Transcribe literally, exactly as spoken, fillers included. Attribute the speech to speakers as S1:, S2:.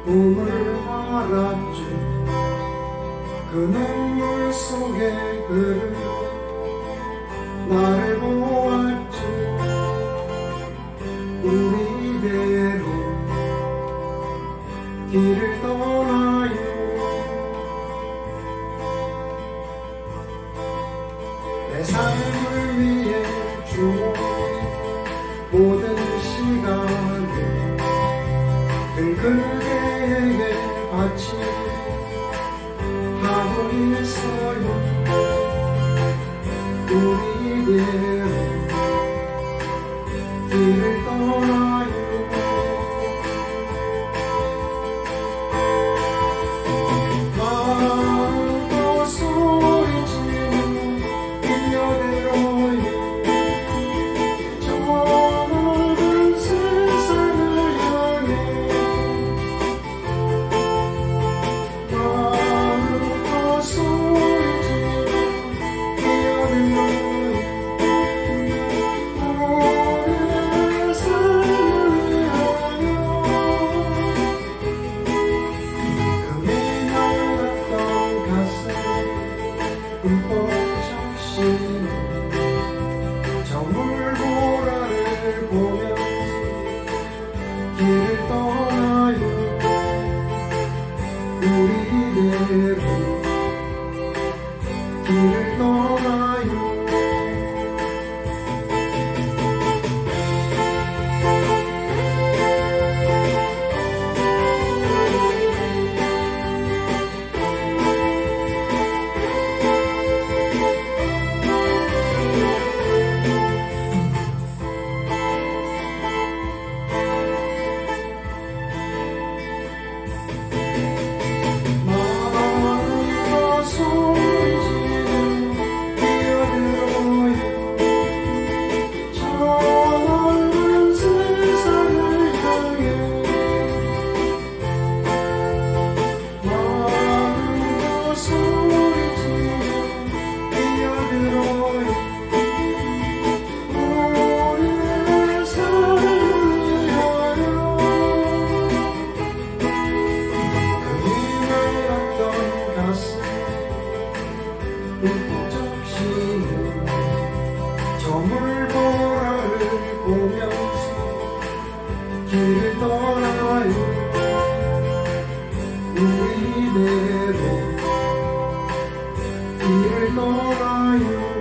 S1: 꿈을 알았죠. 그 눈물 속에 그를 나를 보았죠. 우리대로 길을 떠나요. 내 삶을 위해 주온 모든 시간을 늘 그대에게 바치하고 있어요. 우리대로 길을 떠나요. 마음껏 소리치며 뛰어들어요. 저 넓은 세상을 향해 마음껏 소리치며 뛰어들어요. 흠뻑 적시는 저 물보라를 보면서 길을 떠나요. 우리대로 길을 떠나요. 적시는 저 물보라를 보면서 길을 떠나요. 우리대로 길을 떠나요.